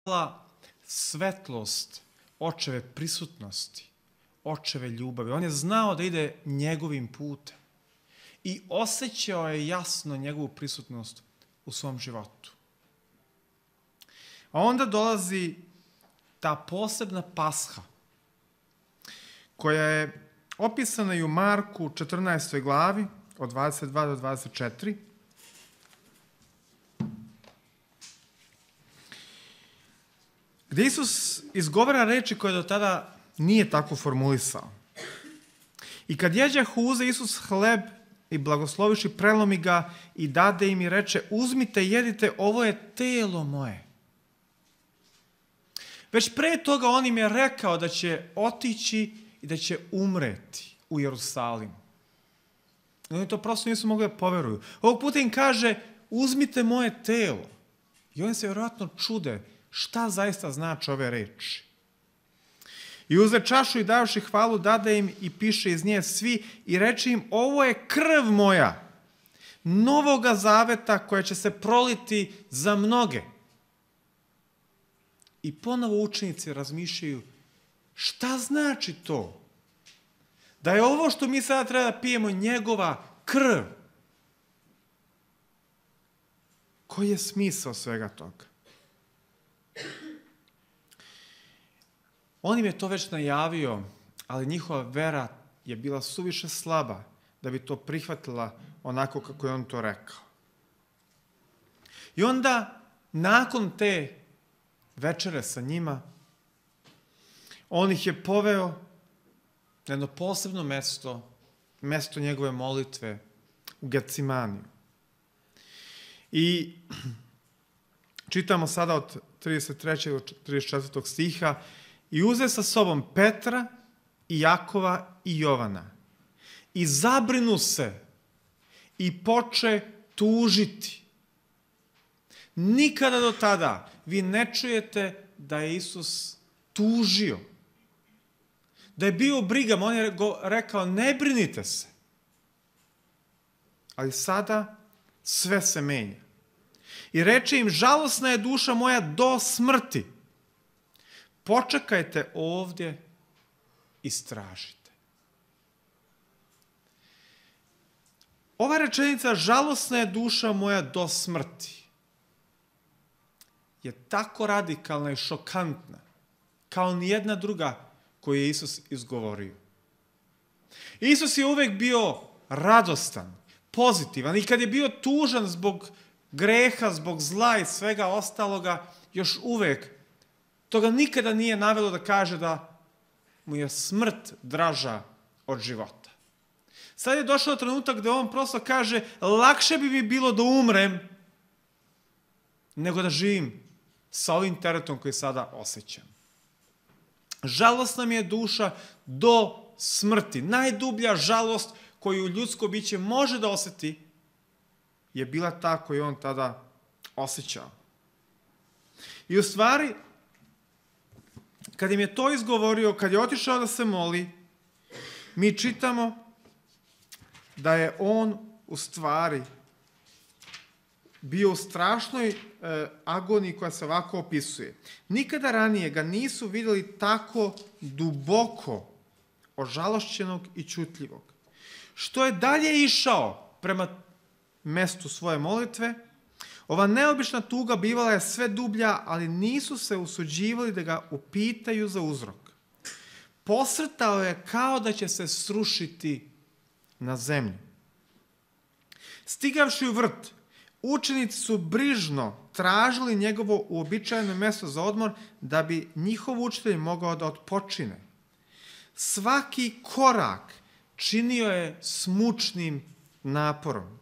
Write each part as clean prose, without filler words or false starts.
svetlost očeve prisutnosti, očeve ljubavi. On je znao da ide njegovim putem i osjećao je jasno njegovu prisutnost u svom životu. A onda dolazi ta posebna pasha koja je opisana i u Marku 14. glavi od 22 do 24. Gdje Isus izgovara reči koje do tada nije tako formulisao. I kad jeđahu, uze Isus hleb i blagosloviši, prelomi ga i dade im i reče: uzmite, jedite, ovo je telo moje. Već pre toga on im je rekao da će otići i da će umreti u Jerusalimu. Oni to prosto nisu mogli da poveruju. Ovog puta im kaže: uzmite moje telo. I oni se vjerojatno čude šta zaista znači ove reči. I uze čašu i davši hvalu, dade im i piše iz nje svi i reče im: ovo je krv moja, novoga zaveta koja će se proliti za mnoge. I ponovo učenici razmišljaju: šta znači to? Da je ovo što mi sada treba da pijemo njegova krv. Koji je smisao svega toga? On im je to već najavio, ali njihova vera je bila suviše slaba da bi to prihvatila onako kako je on to rekao. I onda, nakon te večere sa njima, on ih je poveo na jedno posebno mesto njegove molitve u Getsemaniju. I čitamo sada od 33. do 34. stiha: i uze sa sobom Petra i Jakova i Jovana i zabrinu se i poče tužiti. Nikada do tada vi ne čujete da je Isus tužio, da je bio brigama. On je rekao: ne brinite se. Ali sada sve se menja. I reče im: žalosna je duša moja do smrti. Počekajte ovdje i stražite. Ova rečenica: žalosna je duša moja do smrti, je tako radikalna i šokantna kao nijedna druga koju je Isus izgovorio. Isus je uvek bio radostan, pozitivan, i kad je bio tužan zbog greha, zbog zla i svega ostaloga, još uvek toga nikada nije navelo da kaže da mu je smrt draža od života. Sad je došao trenutak gde on prosto kaže: lakše bi mi bilo da umrem nego da živim sa ovim teretom koji sada osjećam. Žalosna mi je duša do smrti. Najdublja žalost koju ljudsko biće može da osjeti je bila ta koju on tada osjećao. I u stvari, kad im je to izgovorio, kad je otišao da se moli, mi čitamo da je on u stvari bio u strašnoj agoniji koja se ovako opisuje. Nikada ranije ga nisu vidjeli tako duboko ožalošćenog i čutljivog. Što je dalje išao prema mestu svoje molitve, ova neobična tuga bivala je sve dublja, ali nisu se usuđivali da ga upitaju za uzrok. Posrtao je kao da će se srušiti na zemlju. Stigavši u vrt, učenici su brižno tražili njegovo uobičajeno mjesto za odmor da bi njihov učitelj mogao da odpočine. Svaki korak činio je s mučnim naporom.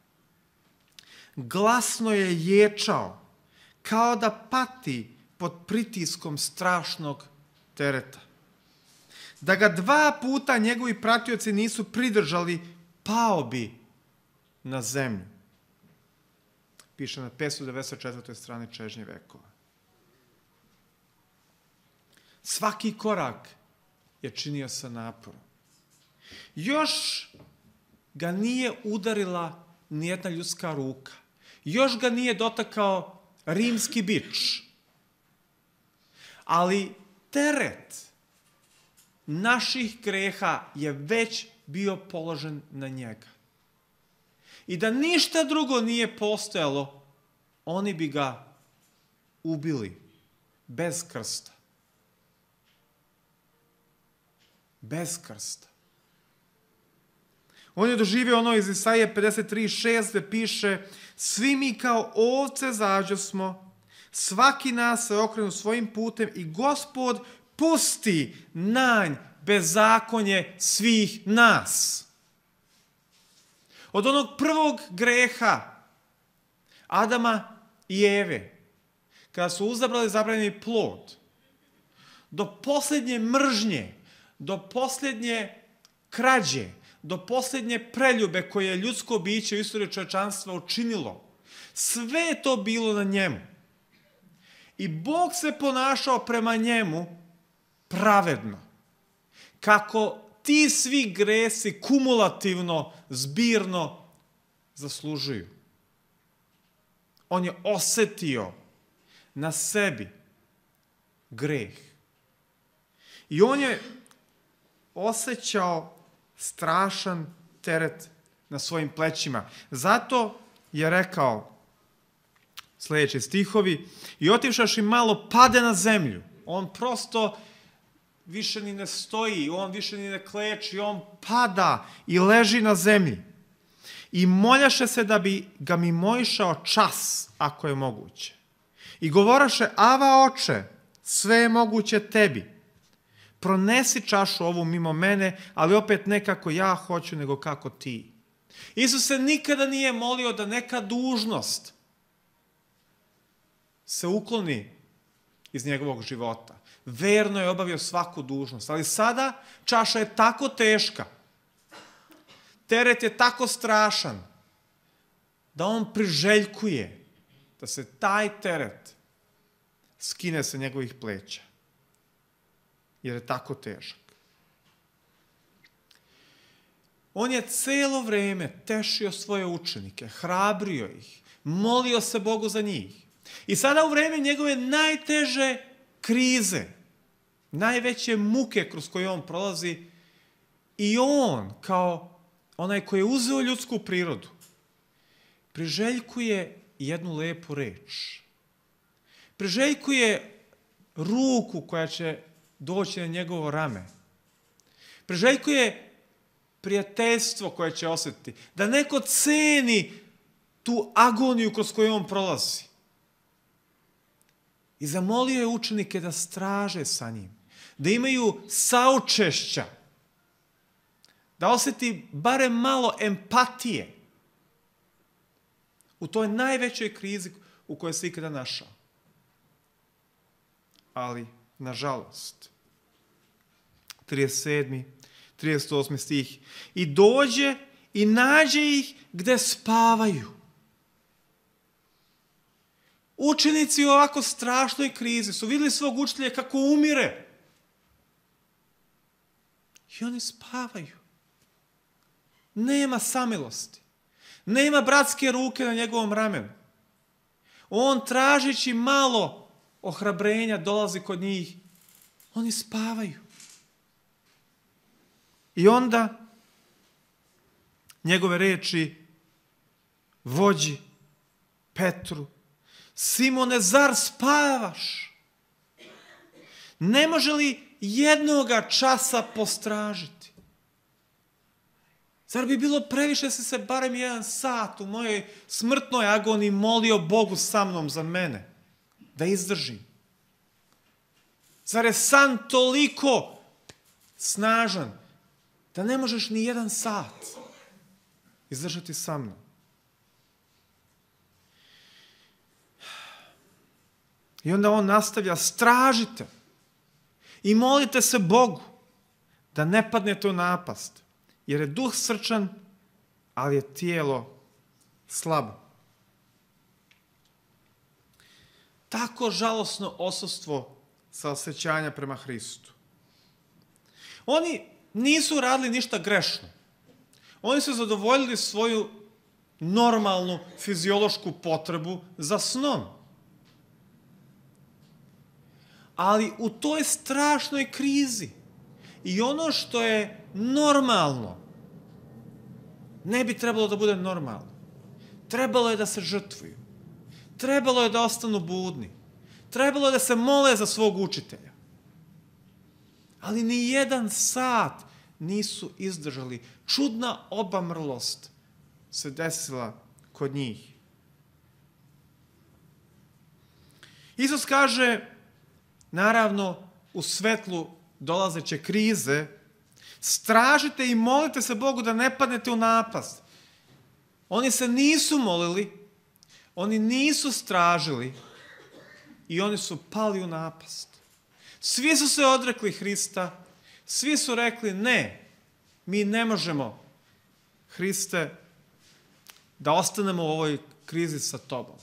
Glasno je ječao, kao da pati pod pritiskom strašnog tereta. Da ga 2 puta njegovi pratioci nisu pridržali, pao bi na zemlju. Piše na 594. strani Čežnje vekova. Svaki korak je činio sa naporom. Još ga nije udarila nijedna ljudska ruka. Još ga nije dotakao rimski bič. Ali teret naših greha je već bio položen na njega. I da ništa drugo nije postojalo, oni bi ga ubili bez krsta. Bez krsta. On je doživio ono iz Isaije 53:6 gdje piše: svi mi kao ovce zađosmo, svaki nas se okrenu svojim putem i Gospod pusti nanj bezakonje svih nas. Od onog prvog greha Adama i Eve, kada su uzabrali zabranjeni plod, do posljednje mržnje, do posljednje krađe, do posljednje preljube koje je ljudsko biće u istoriji čovječanstva učinilo, sve je to bilo na njemu. I Bog se ponašao prema njemu pravedno. Kako ti svi gresi kumulativno, zbirno zaslužuju. On je osjetio na sebi greh. I on je osjećao strašan teret na svojim plećima. Zato je rekao sljedeći stihovi: i otivšavši malo pade na zemlju. On prosto više ni ne stoji, on više ni ne kleči, on pada i leži na zemlji. I moljaše se da bi ga mimoišao čas, ako je moguće. I govoraše: Ava, oče, sve je moguće tebi. Pronesi čašu ovu mimo mene, ali opet ne kako ja hoću, nego kako ti. Isus se nikada nije molio da neka dužnost se ukloni iz njegovog života. Verno je obavio svaku dužnost, ali sada čaša je tako teška, teret je tako strašan, da on priželjkuje da se taj teret skine sa njegovih pleća, jer je tako težak. On je cijelo vrijeme tešio svoje učenike, hrabrio ih, molio se Bogu za njih. I sada u vrijeme njegove najteže krize, najveće muke kroz koje on prolazi, i on, kao onaj koji je uzeo ljudsku prirodu, priželjkuje jednu lepu reč. Priželjkuje ruku koja će doći na njegovo rame. Priželjkuje prijateljstvo koje će osjetiti. Da neko ceni tu agoniju kroz koju on prolazi. I zamolio je učenike da straže sa njim. Da imaju saučešća. Da osjeti barem malo empatije u toj najvećoj krizi u kojoj se ikada našao. Ali, nažalost, 37. 38. stih. I dođe i nađe ih gde spavaju. Učenici u ovako strašnoj krizi su vidjeli svog učitelja kako umire. I oni spavaju. Nema samilosti. Nema bratske ruke na njegovom ramenu. On, tražeći malo ohrabrenja, dolazi kod njih. Oni spavaju. I onda njegove reči vođi Petru: Simone, zar spavaš? Ne može li jednoga časa postražiti? Zar bi bilo previše si se barem 1 sat u mojoj smrtnoj agoniji molio Bogu sa mnom za mene, da izdržim? Zar je san toliko snažan da ne možeš ni 1 sat izdržati sa mnom? I onda on nastavlja: stražite i molite se Bogu da ne padnete u napast, jer je duh srčan, ali je tijelo slabo. Tako žalosno odsustvo saosećanja prema Hristu. Oni nisu radili ništa grešno. Oni su zadovoljili svoju normalnu fiziološku potrebu za snom. ali u toj strašnoj krizi i ono što je normalno ne bi trebalo da bude normalno. Trebalo je da se žrtvuju. Trebalo je da ostanu budni. Trebalo je da se mole za svog učitelja. Ali ni jedan sat nisu izdržali. Čudna obamrlost se desila kod njih. Isus kaže, naravno, u svetlu dolazeće krize, stražite i molite se Bogu da ne padnete u napast. Oni se nisu molili, oni nisu stražili i oni su pali u napast. Svi su se odrekli Hrista, svi su rekli ne, mi ne možemo, Hriste, da ostanemo u ovoj krizi sa tobom.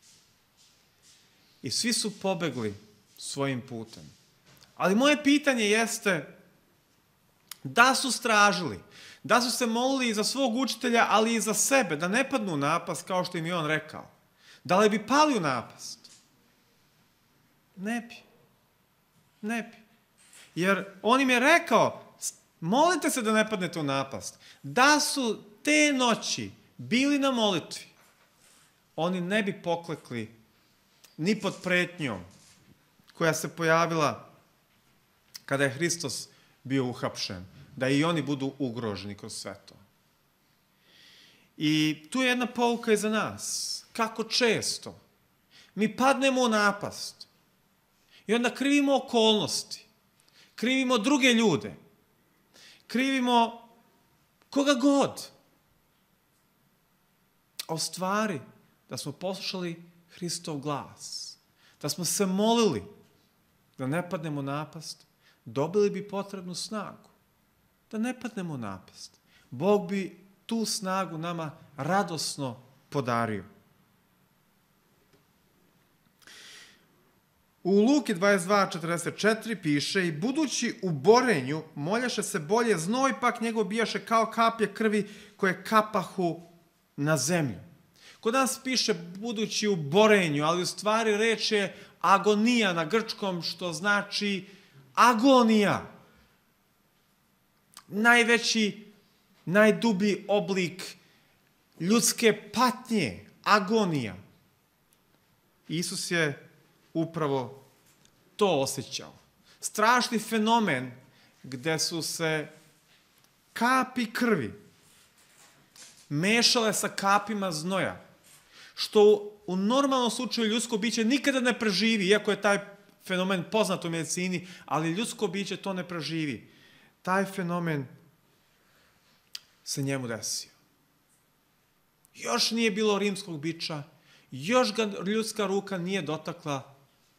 I svi su pobegli svojim putem. Ali moje pitanje jeste, da su stražili, da su se molili i za svog učitelja, ali i za sebe, da ne padnu u napast, kao što im je on rekao. Da li bi pali u napast? Ne bi. Ne bi. Jer on im je rekao, molite se da ne padnete u napast. Da su te noći bili na molitvi, oni ne bi poklekli ni pod pretnjom koja se pojavila kada je Hristos bio uhapšen, da i oni budu ugroženi kroz sve to. I tu je jedna pouka i za nas. Kako često mi padnemo u napast i onda krivimo okolnosti, krivimo druge ljude, krivimo koga god. A u stvari da smo poslušali Hristov glas, da smo se molili da ne padnemo u napast, dobili bi potrebnu snagu. Da ne padnemo u napast. Bog bi tu snagu nama radosno podario. U Luki 22:44 piše, i budući u borenju moljaše se bolje, znoj pak njegov bijaše kao kaplje krvi koje kapahu na zemlju. Kod nas piše budući u borenju, ali u stvari reč je agonija na grčkom, što znači agonija. Najveći, najdublji oblik ljudske patnje, agonija. Isus je upravo to osjećao. Strašni fenomen gde su se kapi krvi mešale sa kapima znoja, što u normalnom slučaju ljudsko biće nikada ne preživi, iako je taj fenomen poznat u medicini, ali ljudsko biće to ne preživi. Taj fenomen se njemu desio. Još nije bilo rimskog biča, još ga ljudska ruka nije dotakla,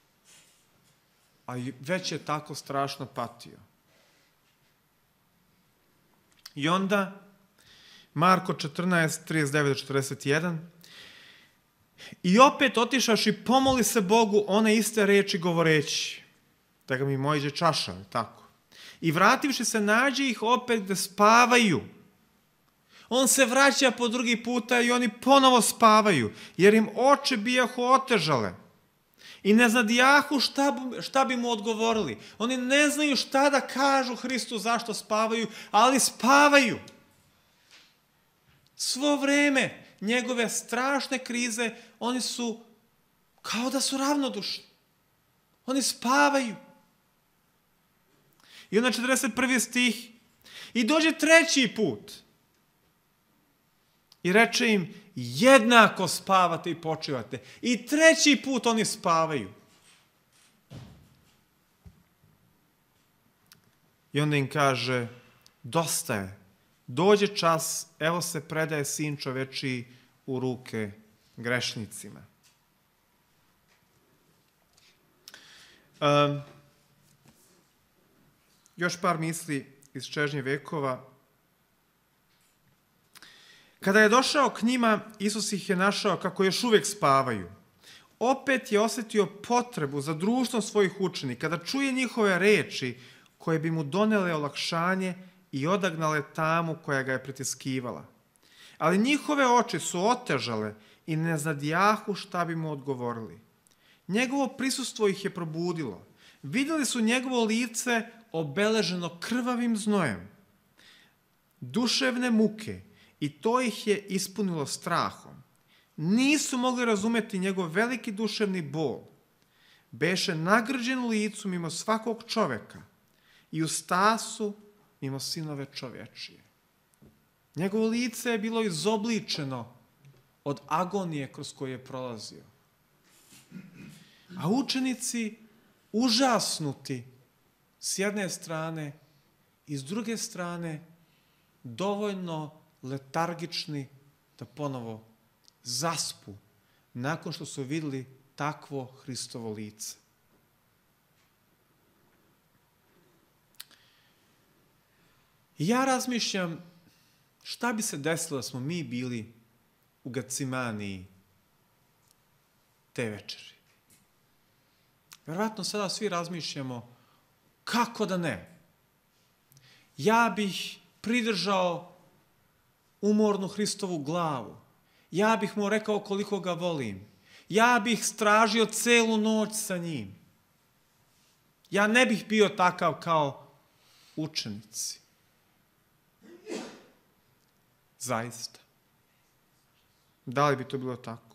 a već je tako strašno patio. I onda, Marko 14:39-41, i opet otišaši pomoli se Bogu one iste reči govoreći, da ga mi mojđe čaša, tako. I vrativši se nađe ih opet gde spavaju. On se vraća po drugi puta i oni ponovo spavaju, jer im oči bijahu otežale. I ne znadijahu šta bi mu odgovorili. Oni ne znaju šta da kažu Hristu zašto spavaju, ali spavaju. Svo vreme njegove strašne krize, oni su kao da su ravnodušni. Oni spavaju. I onda 41. stih. I dođe treći put. I reče im, jednako spavate i počivate. I treći put oni spavaju. I onda im kaže, dosta je, dođe čas, evo se predaje Sin čovečiji u ruke grešnicima. Još par misli iz čežnje vekova. Kada je došao k njima, Isus ih je našao kako još uvijek spavaju. Opet je osjetio potrebu za društvom svojih učenika, da čuje njihove reči koje bi mu donele olakšanje i odagnale tamu koja ga je pritiskivala. Ali njihove oči su otežale i ne znadjahu šta bi mu odgovorili. Njegovo prisustvo ih je probudilo. Vidjeli su njegovo lice obeleženo krvavim znojem, duševne muke, i to ih je ispunilo strahom. Nisu mogli razumjeti njegov veliki duševni bol. Beše nagrđen u licu mimo svakog čoveka i u stasu mimo sinove čovječije. Njegovo lice je bilo izobličeno od agonije kroz koju je prolazio. A učenici užasnuti s jedne strane i s druge strane dovoljno letargični da ponovo zaspu nakon što su vidjeli takvo Hristovo lice. I ja razmišljam šta bi se desilo da smo mi bili u Gecimaniji te večeri. Vjerovatno sada svi razmišljamo kako da ne. Ja bih pridržao umornu Hristovu glavu. Ja bih mu rekao koliko ga volim. Ja bih stražio celu noć sa njim. Ja ne bih bio takav kao učenici. Zaista. Da li bi to bilo tako?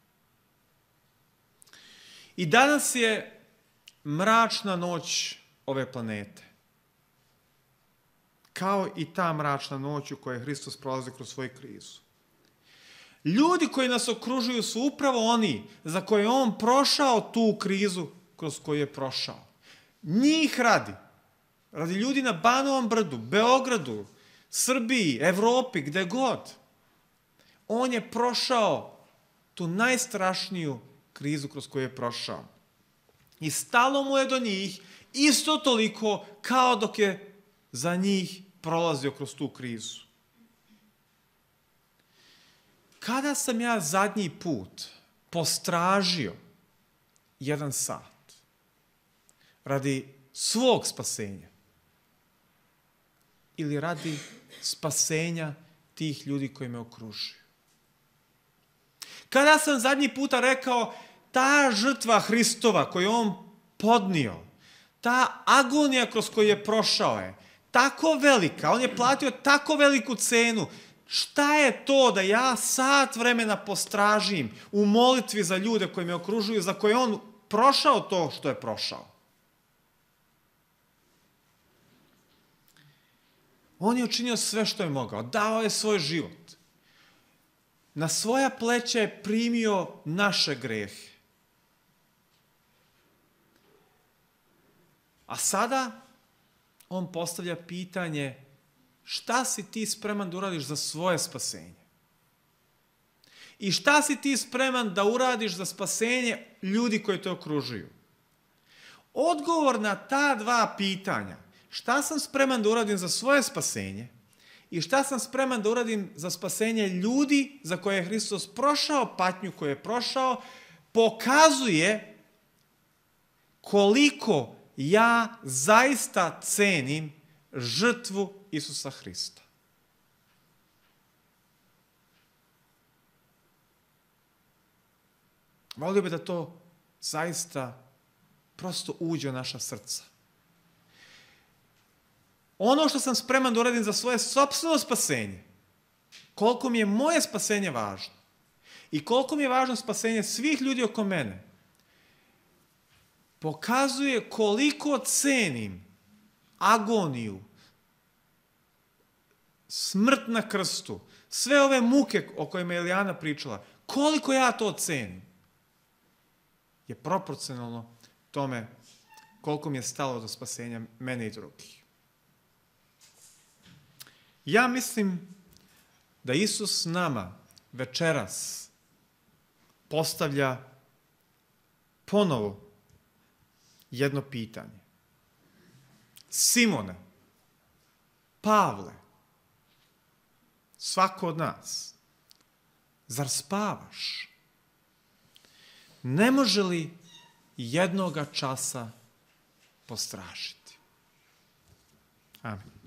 I danas je mračna noć ove planete. Kao i ta mračna noć u kojoj Hristos prolazi kroz svoju krizu. Ljudi koji nas okružuju su upravo oni za koje je on prošao tu krizu kroz koju je prošao. Njih radi ljudi na Banovom brdu, Beogradu, Srbiji, Evropi, gde god. On je prošao tu najstrašniju krizu kroz koju je prošao. I stalo mu je do njih isto toliko kao dok je za njih prolazio kroz tu krizu. Kada sam ja zadnji put postražio 1 sat radi svog spasenja ili radi spasenja tih ljudi koji me okružuju? Kada sam zadnji puta rekao ta žrtva Hristova koju on podnio, ta agonija kroz koju je prošao je tako velika, on je platio tako veliku cenu. Šta je to da ja sat vremena postražim u molitvi za ljude koji me okružuju, za koje on prošao to što je prošao? On je učinio sve što je mogao, dao je svoj život. Na svoja pleća je primio naše grehe. A sada on postavlja pitanje: šta si ti spreman da uradiš za svoje spasenje? I šta si ti spreman da uradiš za spasenje ljudi koji te okružuju? Odgovor na ta 2 pitanja, šta sam spreman da uradim za svoje spasenje i šta sam spreman da uradim za spasenje ljudi za koje je Hristos prošao patnju koju je prošao, pokazuje koliko ja zaista cenim žrtvu Isusa Hrista. Volio bih da to zaista prosto uđe u naša srca. Ono što sam spreman da uradim za svoje sopstveno spasenje, koliko mi je moje spasenje važno i koliko mi je važno spasenje svih ljudi oko mene, pokazuje koliko cenim agoniju, smrt na krstu, sve ove muke o kojima je Ilijana pričala, koliko ja to cenim, je proporcionalno tome koliko mi je stalo do spasenja mene i drugih. Ja mislim da Isus nama večeras postavlja ponovo jedno pitanje. Simone, Pavle, svako od nas, zar spavaš? Ne može li jednoga časa postražiti? Amen.